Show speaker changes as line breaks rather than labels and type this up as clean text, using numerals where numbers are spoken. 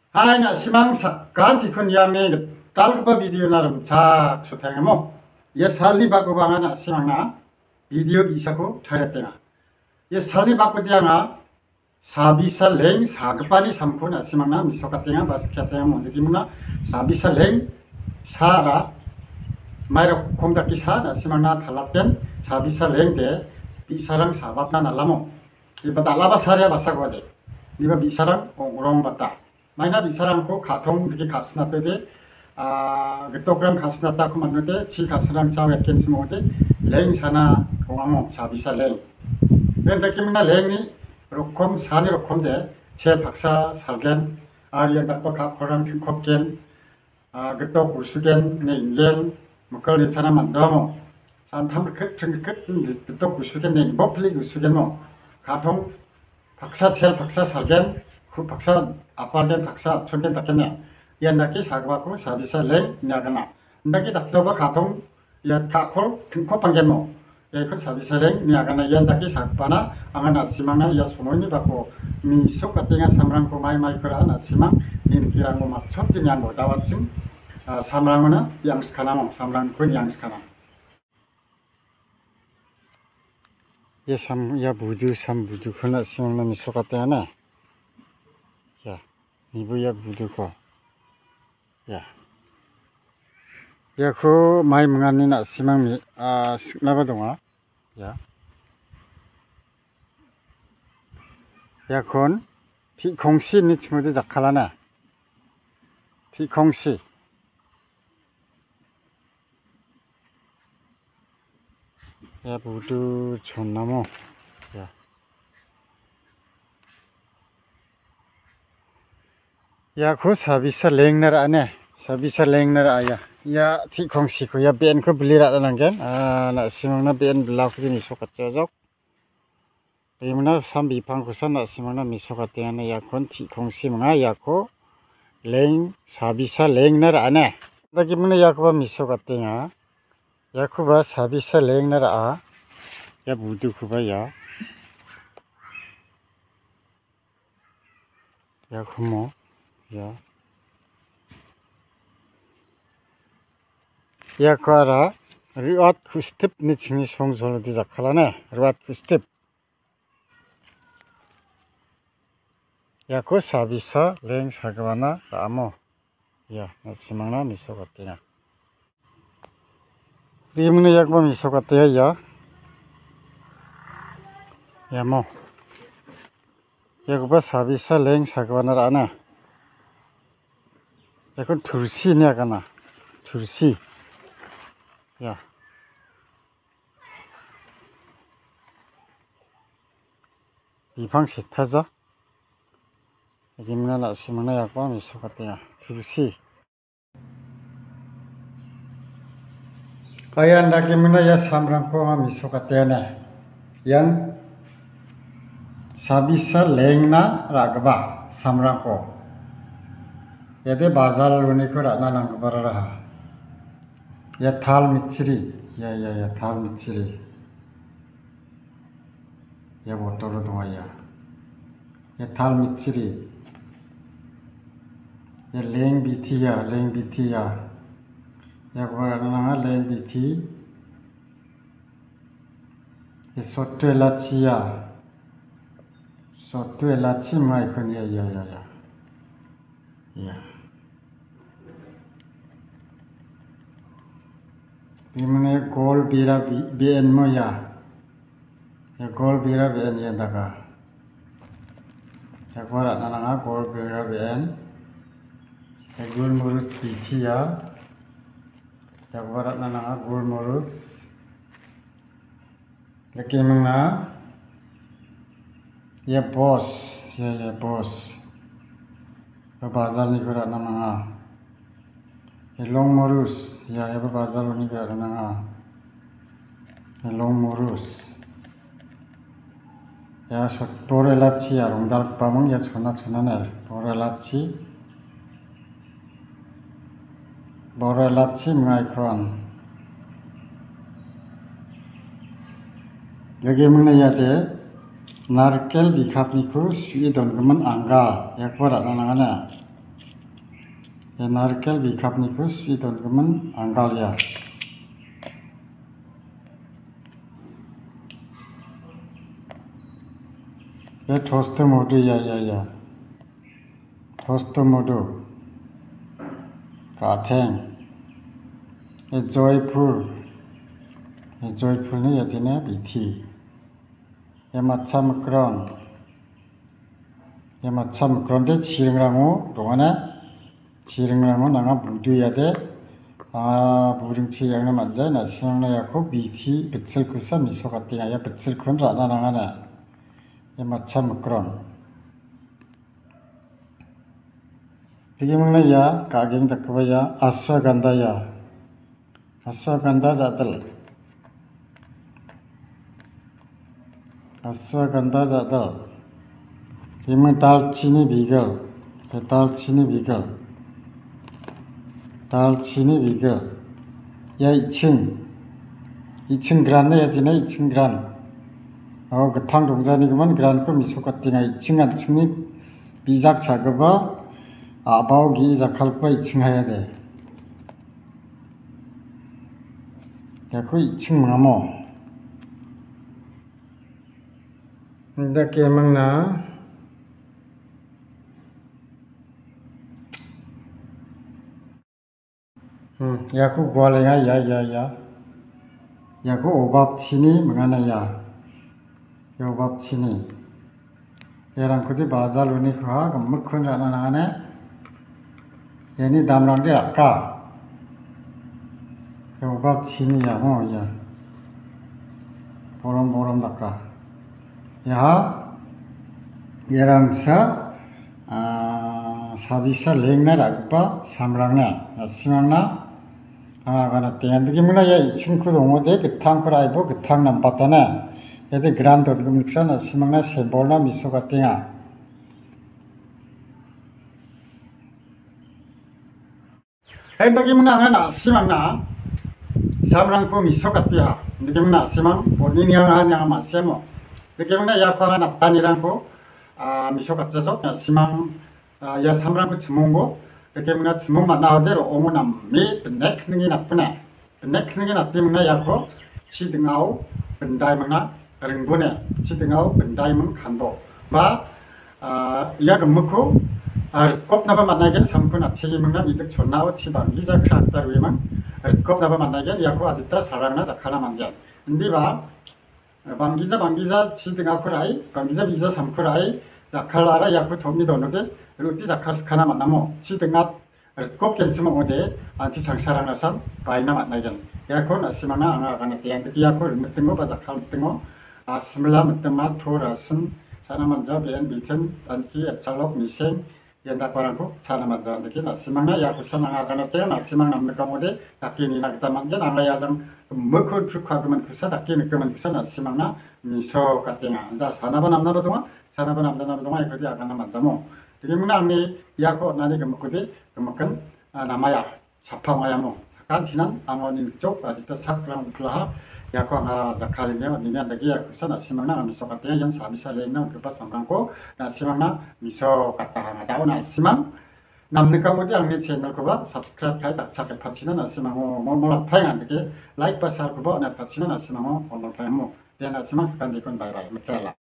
하나 시망사 간티 큰 양에 달바 비디오 나름 자 수평해모 예 살리 바고 방하나 시망나 비디오 이사고 타랬대나 예 살리 바고 디양아 사비사 랭 사급반이 삼고나 시망나 미소카땡아 바스케땡아 모두기무나 사비사 랭 사라 마이로 콩닥기 사나 시망나 탈락된 사비사 랭데 비사랑 사bat나 날라모 이바 달라바 사랴 바사고데 이바 비사랑 옹우롱 바다 마이나 비사랑고 가통 이렇게 가스나 때데 그토그람 가스나 따고 만들 지 가스랑 자외 캔스 모데 랭 사나 공항모 사비사 랭 웬데키문나 랭이 로콤 사니 로콤데 제 박사 살겐 아리안 답과 가코랑 팅컵겐 그토 구수겐 내 인겐 뭐걸 있잖아 만들어모 산탐을 그또 구수겐 내 버플리 구수겐 뭐 가통 박사 제 박사 살겐 그 박사 아빠겐 박사 앞촌겐 닦겠네 이안다키 사과고 사비사 랭 나가나 나기 답서가 가통 야 가콜 팅컵한겐 뭐 그 사비사 랭 나가나 이안다키 사과나 아마나 시망나 야 수모니 받고 미속 같은 삼랑고 마이 거라 나시망 인기랑고 막 첩디냥 뭐 다왔침 삼랑은 양식하나모 삼랑군 양식하나 야 무두 삼무두 그나 시망나 미속 같은 하나 야 이부야 무두고 야 그 마이 뭉안니나 시망미 나가동아 야 건 티콩시 니 친구들 작할라나 티콩시 야 무두 존나모 야 그 사비사 랭날 안에 사비사 랭날 아야 야 티콩시 그야 벤 그 불리라는 게나 시망나 벤 블라크디 미소같죠적 이문나 삼비팡 구산 시망나 미소같대나 야콘 티콩시 망아 야코 랭 사비사 랭날 안에 나기문나 야코바 미소같대야 야코바 사비사 랭날 야 무두 그바야 야 그모 야 그아라 루앗 쿠스팁 니칭이 송솔로디 작할라네 루앗 쿠스팁 야 그 사비사 랭 사가바나 라모 야 나시망나 미소 같대야 리문의 약바 미소 같대야 야모 야 그바 사비사 랭 사가바나 라나 야 그건 둘시냐 가나 둘시 야 이방 세타자 여기문나 나시문나 약바 미소 같대야 둘시 아얀 나기문나 야 삼랑코마 미소 같대야네 얀 사비사 랭나 라그바 삼랑코 얘들 바잘 로니코 라나랑 그바라라 야 탈 미치리 야야야 탈 미치리 야 모토로 동아야 야 탈 미치리 야 랭 비티야 야 그바라나 랭 비티 야 소트엘라치야 소트엘라치 마이콘 야야야야 이문에 골 비라 비엔 뭐야 골 비라 비엔 얘다가 자고라 나나가 골 비라 비엔 골무르스 비티야 자고라 나나가 골무르스 이렇게 먹나 얘 보스 얘 보스 그 바잘 니거라 나나가 long morus ya ya bazar ni kira na long morus ya shot borelachi ya rongdal pamong ya chona ner borelachi ngai khon yagi mungna ya de narkel bikhapniku sui dongaman anggal ya kwara na 나르켈 비캅니고 스위돈 그러면 앙갈리아 토스트 모드 야야야 토스트 모드 가탱 joyful는 여지네 비티 마참 그런데 지릉랑호 동안에 지릉랑호 나가 무드야 돼 무릉치 양나 만자 나 시영나 야코 비티 빗을 쿠사 미소 같대야 야 빗을 군 라나 나가네 마참 되게 먹나 야 가갱 닦아봐야 아스와간다 자들 이면 달치니 비글 야 2층 그란네 야지네 2층 그란 그탕 동자니그만 그란코 미소같띵아 2층 안층니 비작 작업아 아바오기 작할바 2층 해야 돼 야그 2층 마모 근데 깨먹나 야구 구할래야 야야야 야구 오밥치니 뭐가나야 오밥치니 얘랑 그디 바잘우니 그하 금묵큰 라나 나가네 얘니 담랑디 아까 오밥치니야 야 보름보름 닦아 야 얘랑 사비사 랭나 라그바 삼랑나 시망나 가나 땡한드기 문화 야 2층 그 동호대 그탕 크라이브 그탕 남바타나 얘들 그란도 금육사나 시망나 세볼나 미소가 땡아 해덕이 문화가 시망나 삼랑고 미소가 삐야 느낌 문화 시망 본인이 하냐 마세모 느낌 문화 약화가 납단이랑고 미소가 째서 시망 야 삼랑고 주몽고 이렇게 문화 주몽 만나대로 오무남 미 넥능이 나쁘네 넥능이 나쁘면 약고 지등아우 bendaimana ringbone chidingau bendaimon khando ba ya gumko kop naba managen samkun achegi mangna idik chonnao chibangi ja khraktar weman kop naba managen yakko adita sarangna jakhala manggen indi ba banggiza chidingau kurai banggiza biza samkurai jakhalara yakko thomni donode ruti jakhars khana manamo chidingat kop kenchima ode anti sangsarangna sam baina managen yakko nasimana anga kana tiang yakko mtengo ba jakhal mtengo asmla mtema thorasin sana manja ben biten anki atsalok miseng yenda parangko sana manja andiki nasimana yakko sananga kana te nasimang namne kamode takini nakta manggen anga yadang mukun prukhaguman kusa takini kuman kusa nasimangna miso katenga da sanaba namnaba donga sanaba namnaba donga ikodi akana manjamo digimna amni yakko nani gemukodi gemukan namaya chapangayamo kantinan angoni 쪽 adita saklang plaha yakko anga zakhalnya ninya dagi yakko sana simangna miso katenya yang sabisa lena upa samrangko na simangna miso katanga dauna simang namne kamodi angni channel ko ba subscribe kai tak chake phachina na simango mola phainga deke like pa sar ko ba na phachina na simango mola phaimo dena simang kan dikon bye bye mutela